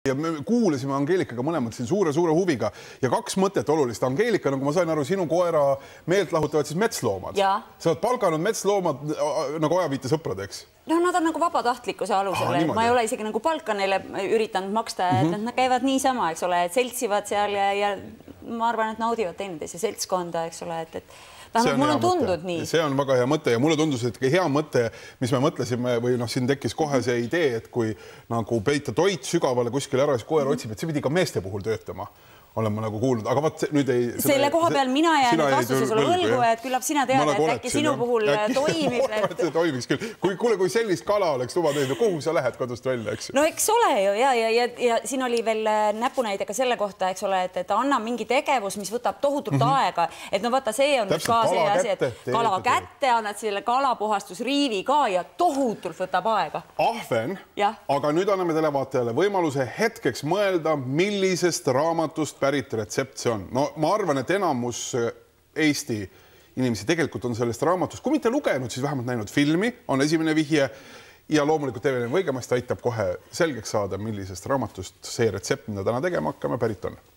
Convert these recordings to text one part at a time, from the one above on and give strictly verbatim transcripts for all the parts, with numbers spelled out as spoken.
Ja me kuulasime Angeelikaga mõlemad siin suure-suure huviga ja kaks mõtet olulist. Angeelika, nagu ma sain aru, sinu koera meelt lahutavad siis metsloomad. Ja. Sa oled palganud metsloomad nagu ajaviite sõpradeks. No nad on nagu vabatahtlikkuse alusel. Ah, ma ei ole isegi nagu palka neile üritanud maksta, et mm -hmm. nad käivad niisama, eks ole, et seltsivad seal ja, ja ma arvan, et naudivad teineteise seltskonda, eks ole, et, et vähemalt mul on tundnud nii. See on väga hea mõte ja mulle tundus, et hea mõte, mis me mõtlesime või noh, siin tekkis kohe see idee, et kui nagu peita toit sügavale kuskile ära, siis koer otsib, et see pidi ka meeste puhul töötama. Olen ma nagu kuulnud, aga vaat nüüd ei... Selle koha peal mina jään vastuse sulle võlgu, et küllap sina tead, et äkki sinu puhul toimib. See toimiks küll. Kui, kuule, kui sellist kala oleks luba teed, kuhu sa lähed kodust välja, eks? No eks ole ju, ja, ja, ja, ja siin oli veel näpunäidega selle kohta, eks ole, et, et anna mingi tegevus, mis võtab tohutult mm -hmm. aega. Et no vaata, see on Täpselt, ka see kala asi, et kätte, kala kätte annad selle kalapuhastusriivi ka ja tohutult võtab aega. Ahven, ja. Aga nüüd anname televaatajale võimaluse hetkeks mõelda, millisest raamatust pärit retsept on. No ma arvan, et enamus Eesti inimesi tegelikult on sellest raamatust, kui mitte lugenud, siis vähemalt näinud filmi, on esimene vihje ja loomulikult T V N Võigemast aitab kohe selgeks saada, millisest raamatust see retsept, mida täna tegema hakkame, pärit on.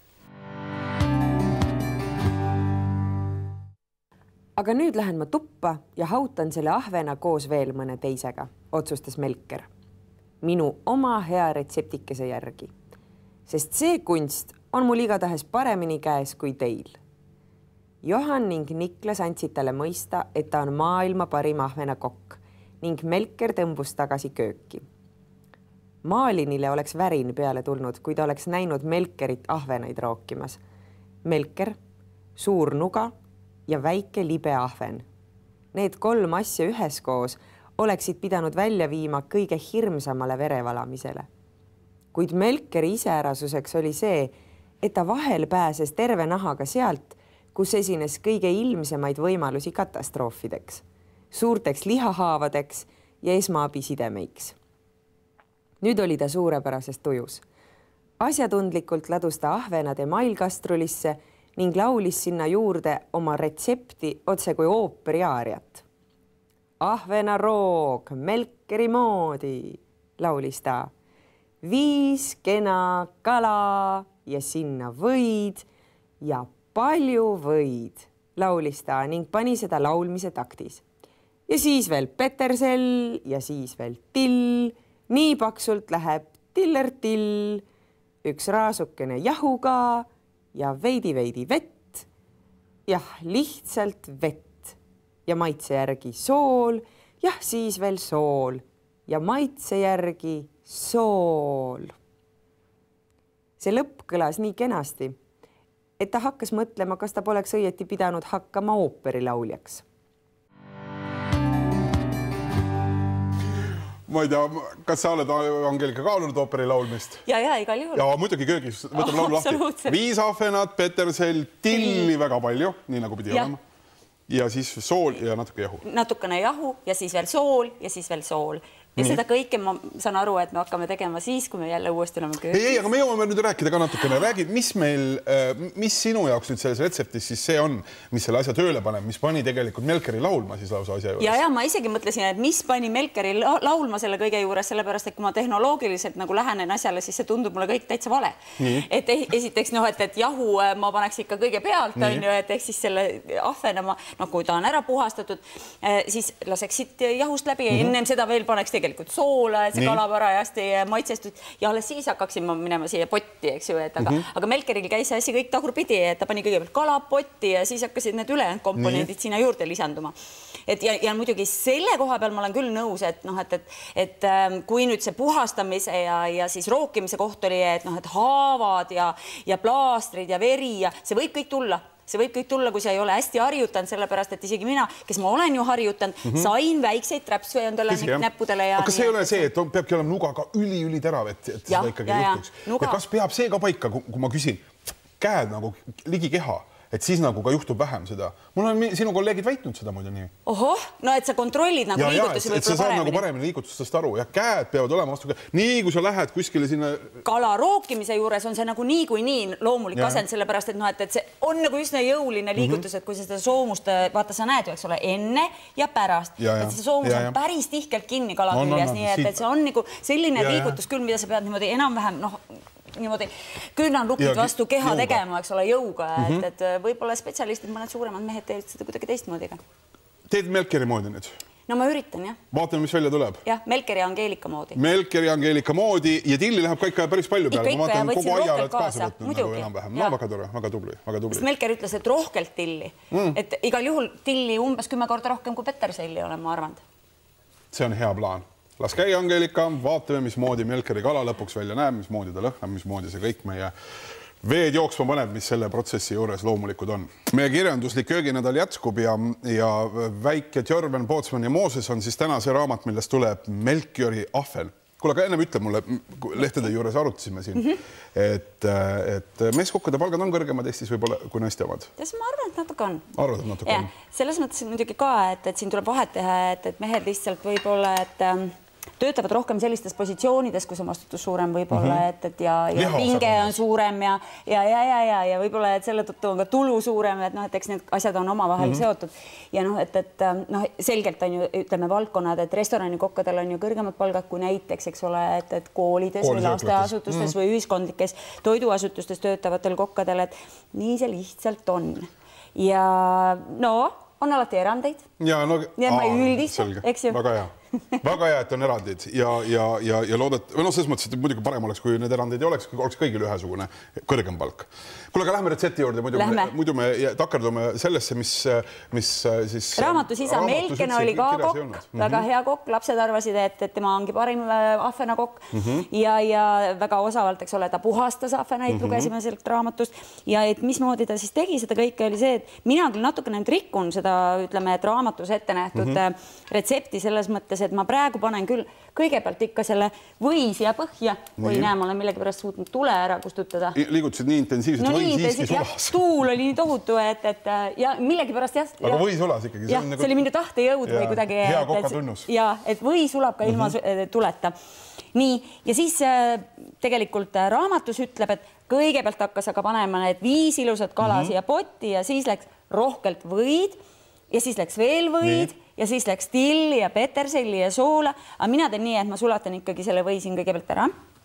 Aga nüüd lähen ma tuppa ja hautan selle ahvena koos veel mõne teisega, otsustas Melker. Minu oma hea retseptikese järgi. Sest see kunst on mul igatahes paremini käes kui teil. Johan ning Niklas andsid talle mõista, et ta on maailma parim ahvena kokk ning Melker tõmbus tagasi kööki. Maalinile oleks värin peale tulnud, kui ta oleks näinud Melkerit ahvenaid rookimas. Melker, suur nuga ja väike libe ahven. Need kolm asja üheskoos oleksid pidanud välja viima kõige hirmsamale verevalamisele. Kuid Melkeri iseärasuseks oli see, et ta vahel pääses terve nahaga sealt, kus esines kõige ilmsemaid võimalusi katastroofideks, suurteks lihahaavadeks ja esmaabisidemeiks. Nüüd oli ta suurepärases tujus. Asjatundlikult ladus ta ahvenade mailkastrulisse ning laulis sinna juurde oma retsepti otse kui ooperiaariat. Ahvenaroog, Melkeri moodi, laulis ta. Viis kena kala ja sinna võid ja palju võid, laulis ta ning pani seda laulmise taktis. Ja siis veel petersell ja siis veel till, nii paksult läheb tiller-till, üks raasukene jahuga ja veidi-veidi vett, jah, lihtsalt vett ja maitse järgi sool, jah, siis veel sool ja maitse järgi sool. See lõpp kõlas nii kenasti, et ta hakkas mõtlema, kas ta poleks õieti pidanud hakkama ooperilauljaks. Ma ei tea, kas sa oled, Angeelika, kaalunud ooperi laulmist? Ja, ja, igal juhul. Ja muidugi köögis, võtame laulu lahti. Viis ahvenat, petersell, tilli väga palju, nii nagu pidi olema. Ja siis sool ja natuke jahu. Natukene jahu ja siis veel sool ja siis veel sool. Ja seda kõike ma saan aru, et me hakkame tegema siis, kui me jälle uuesti oleme köögis. Ei, ei, aga me jõuame nüüd rääkida ka natukene. Räägi, mis meil, mis sinu jaoks nüüd selles retseptis siis see on, mis selle asja tööle paneb, mis pani tegelikult Melkeri laulma siis lausa asja juures? Ja, ja ma isegi mõtlesin, et mis pani Melkeri laulma selle kõige juures, sellepärast, et kui ma tehnoloogiliselt nagu lähenen asjale, siis see tundub mulle kõik täitsa vale. Nii. Et esiteks, noh, et, et jahu ma paneks ikka kõige pealt, on ju, et ehk siis selle ahvenama, no kui ta on ära puhastatud, siis laseksid jahust läbi ja ennem seda veel paneks tegelikult soola, et see kala parajasti maitsestud ja alles siis hakkaksin ma minema siia potti, eks ju, et aga, mm -hmm. aga Melkeril käis see asi kõik tagurpidi, et ta pani kõigepealt kalapotti ja siis hakkasid need ülejäänud komponendid sinna juurde lisanduma. Et ja, ja muidugi selle koha peal ma olen küll nõus, et noh, et, et, et kui nüüd see puhastamise ja, ja siis rookimise koht oli, et noh, et haavad ja, ja plaastrid ja veri ja see võib kõik tulla. See võib kõik tulla, kui sa ei ole hästi harjutanud, sellepärast, et isegi mina, kes ma olen ju harjutanud, mm -hmm. sain väikseid träpsu endale näppudele. Ja aga see ei ole see, et peabki olema nugaga üli-üli terav, et, et ja, seda ikkagi ja, juhtuks. Ja, ja kas peab see ka paika, kui ma küsin käed nagu ligi keha, et siis nagu ka juhtub vähem seda. Mul on sinu kolleegid väitnud seda muidu nii. Ohoh, no et sa kontrollid nagu ja, liigutusi ja, et, et sa saad nagu paremini liigutustest aru ja käed peavad olema vastu. Nii kui sa lähed kuskile sinna... Kala rookimise juures on see nagu nii kui nii loomulik asend, sellepärast, et, no, et, et see on nagu üsna jõuline liigutus, et kui sa seda soomust, vaata sa näed ju, eks ole, enne ja pärast. Ja, ja. Et see soomus ja, ja. on päris tihkelt kinni kalaküljes, no, no, no, nii et, et see on nagu selline ja, liigutus küll, mida sa pead niimoodi enam-vähem, noh, niimoodi küünanlukid vastu keha jõuga. Tegema, eks ole, jõuga, mm -hmm. et, et võib-olla spetsialistid, mõned suuremad mehed teevad seda kuidagi teistmoodiga. Teed Melkeri moodi nüüd? No ma üritan, jah. Vaatame, mis välja tuleb. Jah, Melkeri ja Angeelika moodi. Melkeri ja Angeelika moodi ja tilli läheb ka ikka päris palju peale. Ma vaatan, kogu aja oled kaasa võtnud nagu enam-vähem. No väga tore, väga tubli, väga tubli. Sest Melker ütles, et rohkelt tilli. Mm. Et igal juhul tilli umbes kümme korda rohkem kui Peterselli olen ma arvanud. See on hea plaan. Las käi Angeelika, vaatame, mis moodi Melkeri kala lõpuks välja näeb, mis moodi ta lõhnab, mis moodi see kõik meie veed jooksma paneb, mis selle protsessi juures loomulikud on. Meie kirjanduslik kööginädal jätkub ja, ja väike Tjörven, Pootsman ja Mooses on siis täna see raamat, millest tuleb Melchiori ahven. Kuule, aga ennem ütle mulle, lehtede juures arutasime siin, mm -hmm. et, et meeskokkade palgad on kõrgemad Eestis võib-olla kui naiste omad. Teas, ma arvan, et natuke on. Arvad, et natuke ja, on. Selles mõttes muidugi ka, et, et siin tuleb vahet teha, et, et mehed lihtsalt võib-olla, et töötavad rohkem sellistes positsioonides, kus on vastutus suurem võib-olla, mm -hmm. et, et ja, ja pinge on suurem ja, ja, ja, ja, ja, ja võib-olla, et selle tõttu on ka tulu suurem, et noh, et eks need asjad on omavahel mm -hmm. seotud. Ja noh, et, et noh, selgelt on ju, ütleme, valdkonnad, et restorانikokkadel on ju kõrgemad palgad kui näiteks, eks ole, et, et koolides või lasteasutustes mm -hmm. või ühiskondlikes toiduasutustes töötavatel kokkadel, et nii see lihtsalt on. Ja no, on alati erandeid. Ja, no, ja ma ei üldista, eks ju. Väga hea. Väga hea, et on erandid ja, ja, ja, ja loodet, või no selles mõttes, et muidugi parem oleks, kui need erandid ei oleks, kui oleks kõigil ühesugune kõrgem palk. Kuule, aga lähme retsepti juurde, muidu me, muidu me takerdume sellesse, mis, mis siis... Raamatus isa Melken oli ka kokk, mm -hmm. väga hea kokk, lapsed arvasid, et, et tema ongi parim ahvena kokk mm -hmm. ja, ja väga osavalt, eks ole, ta puhastas ahvenaid, mm -hmm. lugesime sealt raamatust ja et mismoodi ta siis tegi seda kõike, oli see, et mina küll natukene nüüd rikkun seda, ütleme, et raamatus ette nähtud mm -hmm. retsepti selles mõttes, et ma praegu panen küll kõigepealt ikka selle või siia põhja või näe, ma olen millegipärast suutnud tule ära kustutada. Liigutasid nii intensiivselt, no, või nii siiski intensiiv, sulas. Tuul oli nii tohutu, et, et ja millegipärast jah. Aga või sulas ikkagi. See, jah, nagu... see oli mingi tahtejõud või kuidagi. Hea kokatunnus. Ja, et või sulab ka ilma mm -hmm. tuleta. Nii, ja siis tegelikult raamatus ütleb, et kõigepealt hakkas aga panema need viis ilusat kala mm -hmm. siia potti ja siis läks rohkelt võid ja siis läks veel võid nii. Ja siis läks tilli ja peterselli ja soola, aga mina teen nii, et ma sulatan ikkagi selle või siin kõigepealt ära.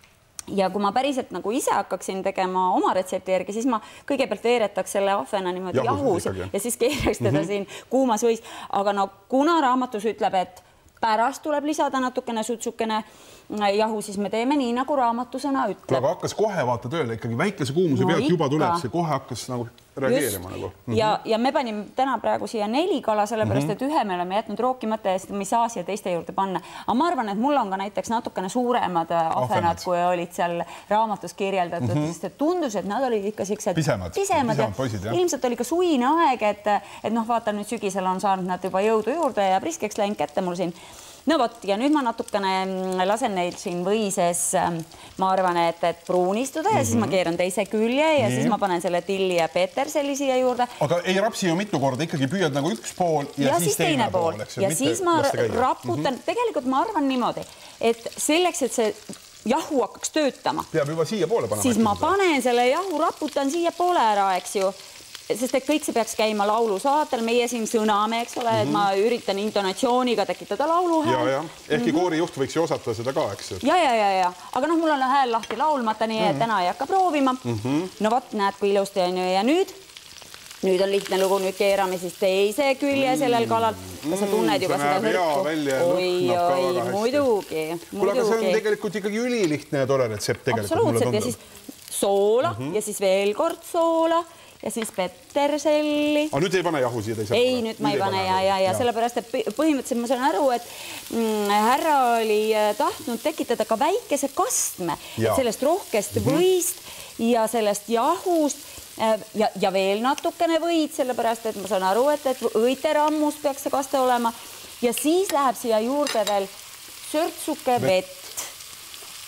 Ja kui ma päriselt nagu ise hakkaksin tegema oma retsepti järgi, siis ma kõigepealt veeretaks selle ahvena niimoodi jahus, jahus ja siis keeraks teda mm -hmm. siin kuumas võis. Aga no kuna raamatus ütleb, et pärast tuleb lisada natukene sutsukene jahu, siis me teeme nii, nagu raamatusõna ütleb. Aga hakkas kohe vaata tööle ikkagi väikese kuumuse no pealt ikka. Juba tuleb see, kohe hakkas nagu reageerima nagu. Mm -hmm. ja, ja me panime täna praegu siia neli kala, sellepärast, et ühe me oleme jätnud rookimata ja seda me ei saa siia teiste juurde panna. Aga ma arvan, et mul on ka näiteks natukene suuremad ahvenad, kui olid seal raamatus kirjeldatud, mm -hmm. sest et tundus, et nad olid ikka siuksed pisemad, pisemad, pisemad poisid, ja ilmselt oli ka suine aeg, et, et noh, vaata nüüd sügisel on saanud nad juba jõudu juurde ja priskeks läinud kätte mul siin. No vot, ja nüüd ma natukene lasen neil siin võises, ma arvan, et, et pruunistuda ja mm -hmm. siis ma keeran teise külje ja nii. Siis ma panen selle tilli ja peterselli siia juurde. Aga ei rapsi ju mitu korda, ikkagi püüad nagu üks pool ja, ja siis teine pool. pool ja siis ma raputan, mm -hmm. tegelikult ma arvan niimoodi, et selleks, et see jahu hakkaks töötama. Peab juba siia poole panema. Siis ma panen selle jahu, raputan siia poole ära, eks ju. Sest et kõik see peaks käima laulusaatel, meie siin sõname, eks ole, mm -hmm. et ma üritan intonatsiooniga tekitada lauluhääl. Ja, ja. Ehkki mm -hmm. koorijuht võiks ju osata seda ka, eks ju. Ja, ja, ja, ja. Aga noh, mul on hääl lahti laulmata, nii et mm -hmm. täna ei hakka proovima. Mm -hmm. No vot, näed, kui ilusti on ju. Ja nüüd, nüüd on lihtne lugu, nüüd keerame siis teise külje sellel kalal. Kas sa tunned juba seda hõrku? Oi, oi, muidugi. Kuule, aga see on tegelikult ikkagi ülilihtne ja tore retsept tegelikult. Absoluutselt, ja siis soola mm -hmm. ja siis veel kord soola. Ja siis peterselli. Aga nüüd ei pane jahu siia teise poole? Ei, nüüd ma ei pane ja, ja, ja sellepärast, et põhimõtteliselt ma saan aru, et mm, härra oli tahtnud tekitada ka väikese kastme sellest rohkest mm -hmm. võist ja sellest jahust ja, ja veel natukene võid, sellepärast, et ma saan aru, et, et õiterammus peaks see kaste olema ja siis läheb siia juurde veel sörtsuke vett.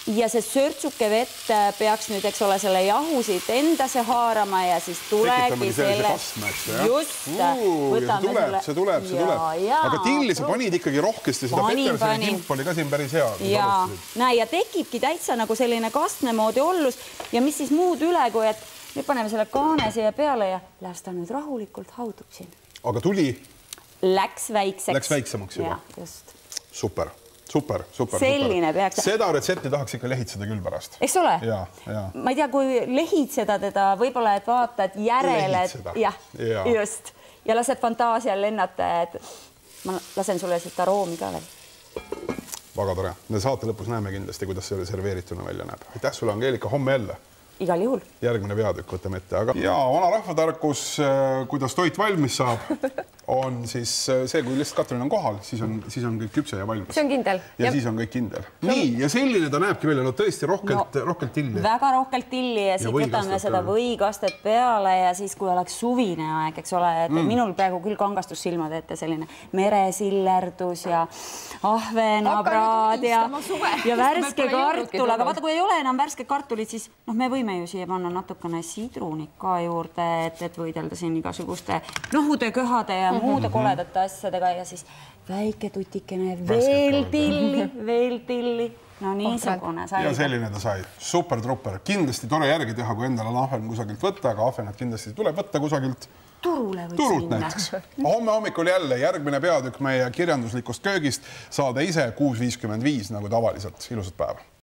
ja see sörtsuke vett peaks nüüd, eks ole, selle jahusid endase haarama ja siis tulegi selle... Just, võtame selle... See tuleb, see tuleb. Aga tilli sa panid ikkagi rohkesti, seda peterseli kimp oli ka siin päris hea. Ja, näe, ja tekibki täitsa nagu selline kastme moodi ollus ja mis siis muud üle, kui et nüüd paneme selle kaane siia peale ja las ta nüüd rahulikult haudub siin. Aga tuli? Läks väikseks. Läks väiksemaks juba. Ja, just. Super. Super, super. Selline peaks. Seda retsepti tahaks ikka lehitseda küll pärast. Eks ole? Ja, ja. Ma ei tea, kui lehitseda teda, võib-olla, et vaatad järele. Lehitseda. Jah, ja. Just. Ja lased fantaasial lennata, et ma lasen sulle siit aroomi ka veel. Väga tore. Me saate lõpus näeme kindlasti, kuidas see serveerituna välja näeb. Aitäh sulle, Angeelika, homme jälle. Igal juhul. Järgmine peatükk võtame ette. Aga ja vana rahvatarkus, kuidas toit valmis saab, on siis see, kui lihtsalt Katrin on kohal, siis on, siis on kõik küpse ja valmis. See on kindel. Ja, ja siis on kõik kindel. Nii, ja selline ta näebki välja, no tõesti rohkelt, no, rohkelt tilli. Väga rohkelt tilli ja siit võtame seda võikastet peale ja siis, kui oleks suvine aeg, eks ole, et mm. minul praegu küll kangastus silmad ette selline meresillerdus ja ahvenabraad ja, ja värske kartul, aga vaata, kui ei ole enam värske kartulit, siis noh, me võime ju siia panna natukene sidrunit ka juurde, et, et võidelda siin igasuguste nohude, köhade ja mm-hmm. muude koledate asjadega ja siis väike tutikene veel tilli, veel tilli. No niisugune sai. Ja selline ta sai. Super trupper. Kindlasti tore järgi teha, kui endal on ahven kusagilt võtta, aga ahvenad kindlasti tuleb võtta kusagilt turule võiks turult minna. Näiteks. Homme hommikul jälle järgmine peatükk meie kirjanduslikust köögist saada ise kuus viiskümmend viis nagu tavaliselt. Ilusat päeva.